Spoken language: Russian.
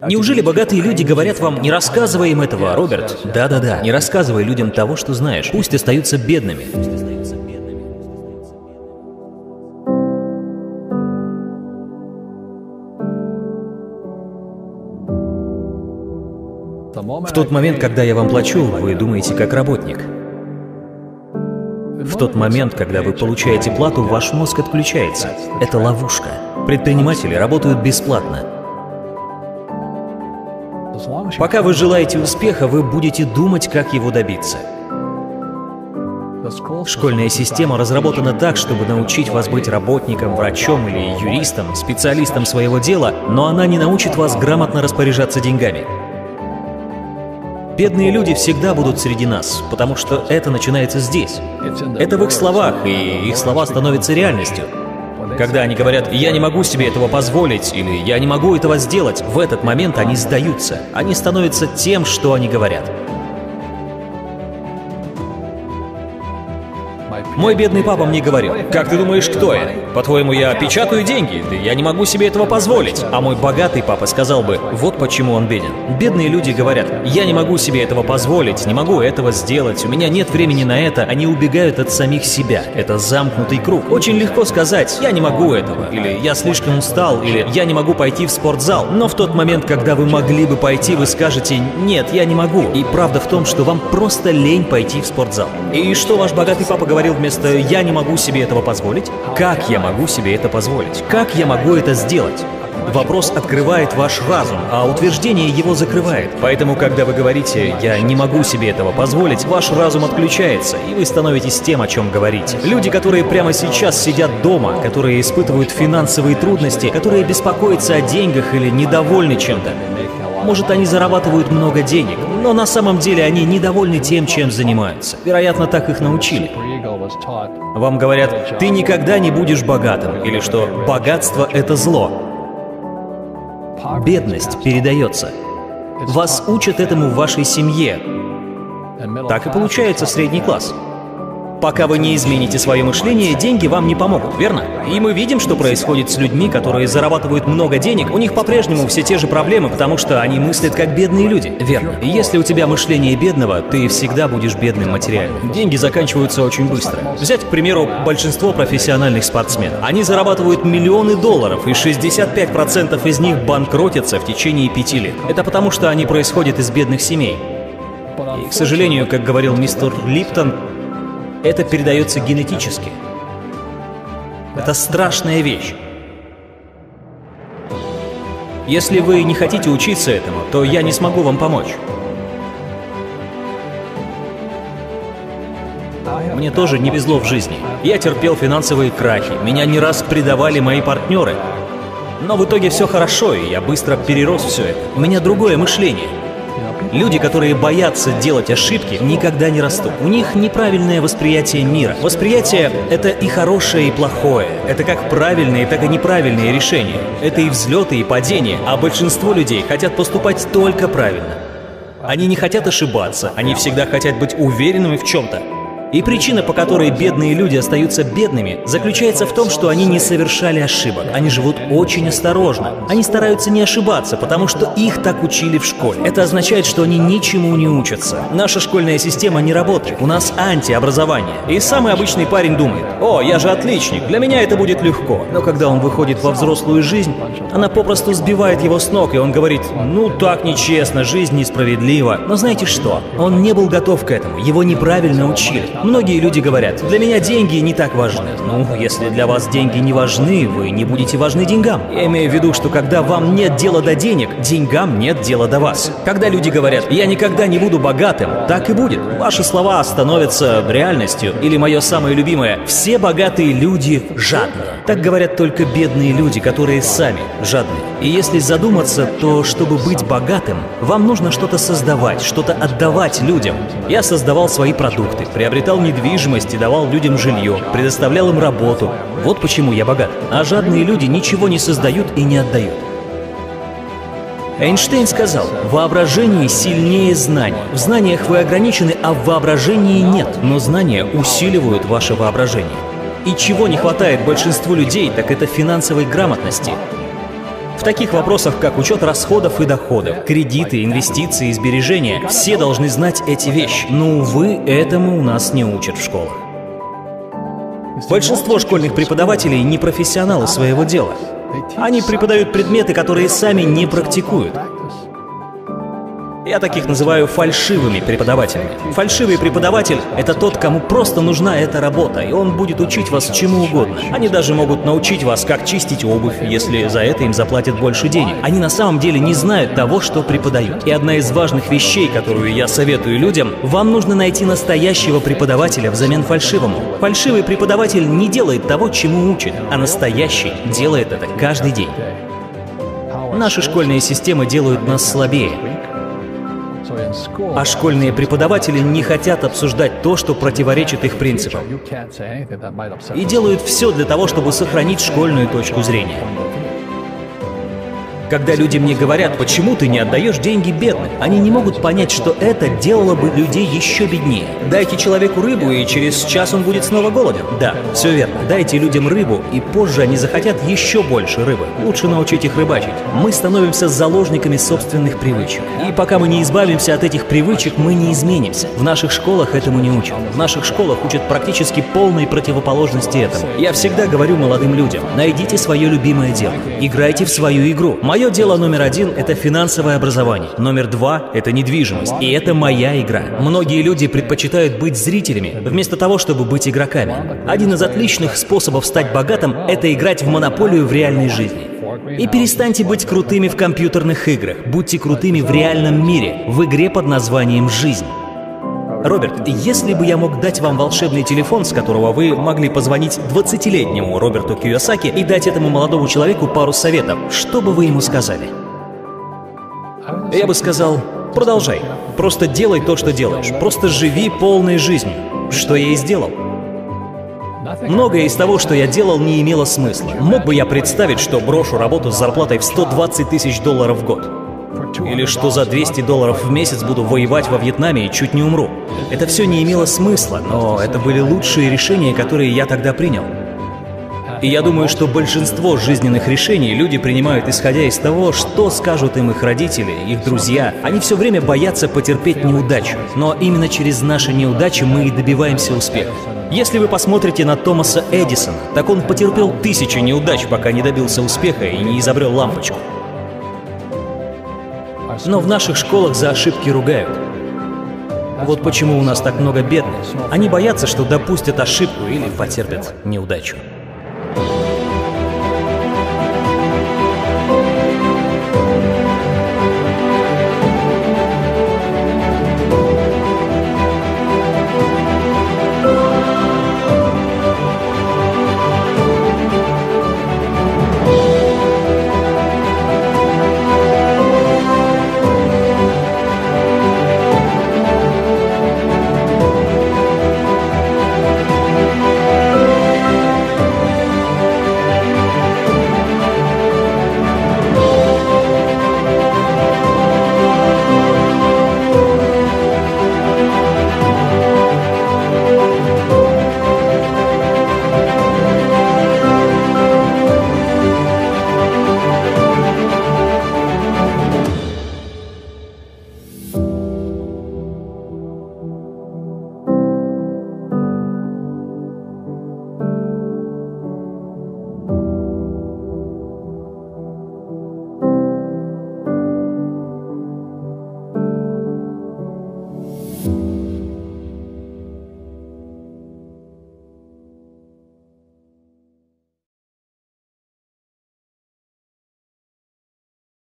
Неужели богатые люди говорят вам: не рассказывай им этого, Роберт? Да-да-да, не рассказывай людям того, что знаешь. Пусть остаются бедными. В тот момент, когда я вам плачу, вы думаете как работник. В тот момент, когда вы получаете плату, ваш мозг отключается. Это ловушка. Предприниматели работают бесплатно. Пока вы желаете успеха, вы будете думать, как его добиться. Школьная система разработана так, чтобы научить вас быть работником, врачом или юристом, специалистом своего дела, но она не научит вас грамотно распоряжаться деньгами. Бедные люди всегда будут среди нас, потому что это начинается здесь. Это в их словах, и их слова становятся реальностью. Когда они говорят: «Я не могу себе этого позволить» или «Я не могу этого сделать», в этот момент они сдаются. Они становятся тем, что они говорят. Мой бедный папа мне говорил: «Как ты думаешь, кто я? По-твоему, я печатаю деньги? Да я не могу себе этого позволить». А мой богатый папа сказал бы: «Вот почему он беден». Бедные люди говорят: «Я не могу себе этого позволить, не могу этого сделать, у меня нет времени на это». Они убегают от самих себя. Это замкнутый круг. Очень легко сказать: «Я не могу этого», или «Я слишком устал», или «Я не могу пойти в спортзал». Но в тот момент, когда вы могли бы пойти, вы скажете: «Нет, я не могу». И правда в том, что вам просто лень пойти в спортзал. И что ваш богатый папа говорил вместо «я не могу себе этого позволить»? Как я могу себе это позволить? Как я могу это сделать? Вопрос открывает ваш разум, а утверждение его закрывает. Поэтому, когда вы говорите «я не могу себе этого позволить», ваш разум отключается, и вы становитесь тем, о чем говорите. Люди, которые прямо сейчас сидят дома, которые испытывают финансовые трудности, которые беспокоятся о деньгах или недовольны чем-то. Может, они зарабатывают много денег, но на самом деле они недовольны тем, чем занимаются. Вероятно, так их научили. Вам говорят: «Ты никогда не будешь богатым», или что «богатство — это зло». Бедность передается. Вас учат этому в вашей семье. Так и получается средний класс. Пока вы не измените свое мышление, деньги вам не помогут, верно? И мы видим, что происходит с людьми, которые зарабатывают много денег. У них по-прежнему все те же проблемы, потому что они мыслят как бедные люди. Верно. И если у тебя мышление бедного, ты всегда будешь бедным материально. Деньги заканчиваются очень быстро. Взять, к примеру, большинство профессиональных спортсменов. Они зарабатывают миллионы долларов, и 65% из них банкротятся в течение 5 лет. Это потому, что они происходят из бедных семей. И, к сожалению, как говорил мистер Липтон, это передается генетически. Это страшная вещь. Если вы не хотите учиться этому, то я не смогу вам помочь. Мне тоже не везло в жизни. Я терпел финансовые крахи, меня не раз предавали мои партнеры. Но в итоге все хорошо, и я быстро перерос все это. У меня другое мышление. Люди, которые боятся делать ошибки, никогда не растут. У них неправильное восприятие мира. Восприятие — это и хорошее, и плохое. Это как правильные, так и неправильные решения. Это и взлеты, и падения. А большинство людей хотят поступать только правильно. Они не хотят ошибаться, они всегда хотят быть уверенными в чем-то. И причина, по которой бедные люди остаются бедными, заключается в том, что они не совершали ошибок. Они живут очень осторожно. Они стараются не ошибаться, потому что их так учили в школе. Это означает, что они ничему не учатся. Наша школьная система не работает. У нас антиобразование. И самый обычный парень думает: «О, я же отличник, для меня это будет легко». Но когда он выходит во взрослую жизнь, она попросту сбивает его с ног, и он говорит: «Ну так нечестно, жизнь несправедлива». Но знаете что? Он не был готов к этому, его неправильно учили. Многие люди говорят: «Для меня деньги не так важны». Ну, если для вас деньги не важны, вы не будете важны деньгам. Я имею в виду, что когда вам нет дела до денег, деньгам нет дела до вас. Когда люди говорят: «Я никогда не буду богатым», так и будет. Ваши слова становятся реальностью. Или мое самое любимое: «Все богатые люди жадные». Так говорят только бедные люди, которые сами жадные. И если задуматься, то чтобы быть богатым, вам нужно что-то создавать, что-то отдавать людям. Я создавал свои продукты, приобретал недвижимость и давал людям жилье, предоставлял им работу. Вот почему я богат. А жадные люди ничего не создают и не отдают. Эйнштейн сказал: воображение сильнее знаний. В знаниях вы ограничены, а в воображении нет. Но знания усиливают ваше воображение. И чего не хватает большинству людей, так это финансовой грамотности. В таких вопросах, как учет расходов и доходов, кредиты, инвестиции и сбережения, все должны знать эти вещи. Но, увы, этому у нас не учат в школах. Большинство школьных преподавателей не профессионалы своего дела. Они преподают предметы, которые сами не практикуют. Я таких называю фальшивыми преподавателями. Фальшивый преподаватель — это тот, кому просто нужна эта работа, и он будет учить вас чему угодно. Они даже могут научить вас, как чистить обувь, если за это им заплатят больше денег. Они на самом деле не знают того, что преподают. И одна из важных вещей, которую я советую людям, вам нужно найти настоящего преподавателя взамен фальшивому. Фальшивый преподаватель не делает того, чему учит, а настоящий делает это каждый день. Наши школьные системы делают нас слабее. А школьные преподаватели не хотят обсуждать то, что противоречит их принципам. И делают все для того, чтобы сохранить школьную точку зрения. Когда люди мне говорят, почему ты не отдаешь деньги бедным, они не могут понять, что это делало бы людей еще беднее. Дайте человеку рыбу, и через час он будет снова голоден. Да, все верно. Дайте людям рыбу, и позже они захотят еще больше рыбы. Лучше научить их рыбачить. Мы становимся заложниками собственных привычек. И пока мы не избавимся от этих привычек, мы не изменимся. В наших школах этому не учат. В наших школах учат практически полной противоположности этому. Я всегда говорю молодым людям, найдите свое любимое дело. Играйте в свою игру. Мое дело номер 1 — это финансовое образование. Номер 2 — это недвижимость. И это моя игра. Многие люди предпочитают быть зрителями, вместо того, чтобы быть игроками. Один из отличных способов стать богатым — это играть в монополию в реальной жизни. И перестаньте быть крутыми в компьютерных играх. Будьте крутыми в реальном мире, в игре под названием «Жизнь». Роберт, если бы я мог дать вам волшебный телефон, с которого вы могли позвонить 20-летнему Роберту Кийосаки и дать этому молодому человеку пару советов, что бы вы ему сказали? Я бы сказал, продолжай. Просто делай то, что делаешь. Просто живи полной жизнью. Что я и сделал. Многое из того, что я делал, не имело смысла. Мог бы я представить, что брошу работу с зарплатой в 120 тысяч долларов в год? Или что за 200 долларов в месяц буду воевать во Вьетнаме и чуть не умру? Это все не имело смысла, но это были лучшие решения, которые я тогда принял. И я думаю, что большинство жизненных решений люди принимают, исходя из того, что скажут им их родители, их друзья. Они все время боятся потерпеть неудачу, но именно через наши неудачи мы и добиваемся успеха. Если вы посмотрите на Томаса Эдисона, так он потерпел 1000 неудач, пока не добился успеха и не изобрел лампочку. Но в наших школах за ошибки ругают. Вот почему у нас так много бедных. Они боятся, что допустят ошибку или потерпят неудачу.